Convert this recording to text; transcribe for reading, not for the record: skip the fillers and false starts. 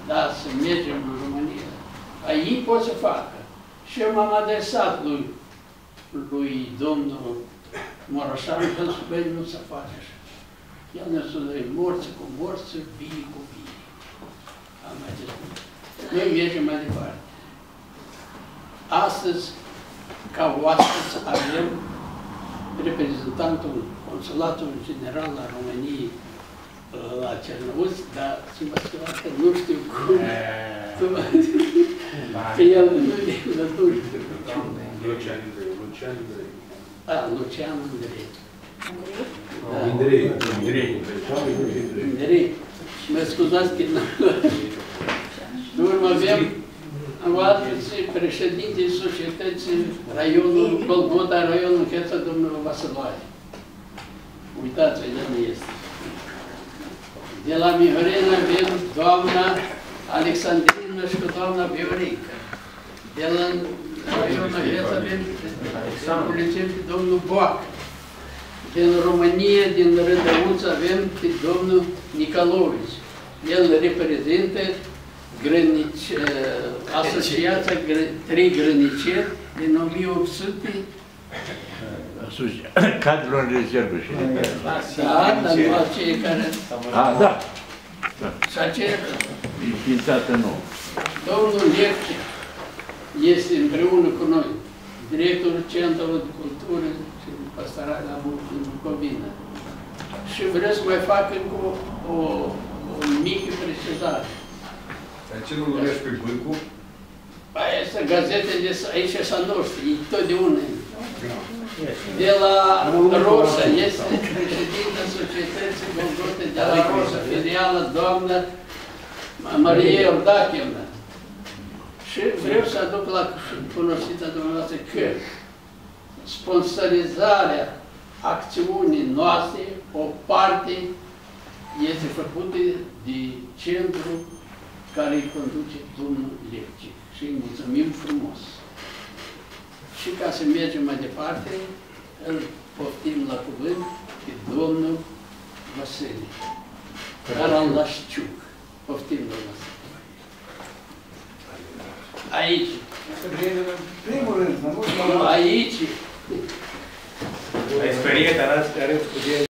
Da, să mergem în România. Ei pot să facă. Și eu m-am adresat lui domnul Moroșan, că băi, nu se face așa. El ne spune, morți cu morți, bine cu bine. Am mai zis. Noi mergem mai departe. Astăzi, ca oaspeți, avem reprezentantul Consulatului General al României la Cernăuți, dar să mă scuzați că nu știu cum. Că el nu e lături. Lucian Andrei. Lucian Andrei. Andrei. Mă scuzați că nu avem președintele societății raionul Golgota, raionul Cheța, domnul Vasiloae. Uitați-vă, de unde este. De la Mihorena avem doamna Alexandrina și cu doamna Viorica. De la raionul Cheța avem domnul Boac. Din România, din Rădăuț, avem pe domnul Nicolovici. El reprezintă Asociația Trei Grăniceri din 1800. Cadrul în rezervă și... Da, dar nu aceia care... Da. Și aceea... Înființată nouă. Domnul Lecce este împreună cu noi directorul Centrului de Cultură și Pastorale la Bucovina. Și vreau să mai fac încă o mică precizare. Dar ce nu numești pe Bâlcu? Asta gazetele aici s-a noștri, e totdeauna. De la Roșa, este președinta Societății Golgote de la Roșa, filială doamna Maria Iordachevna. Și vreau să aduc la cunoștința dumneavoastră că sponsorizarea acțiunii noastre, o parte este făcută de centru care îi conduce domnul Lecce. Și îi mulțumim frumos. Și ca să mergem mai departe, îl poftim la cuvânt pe domnul Vasile Caralașciuc. Poftim, domnul Vasile. Aici. Primul rând, aici. Ai speriat, are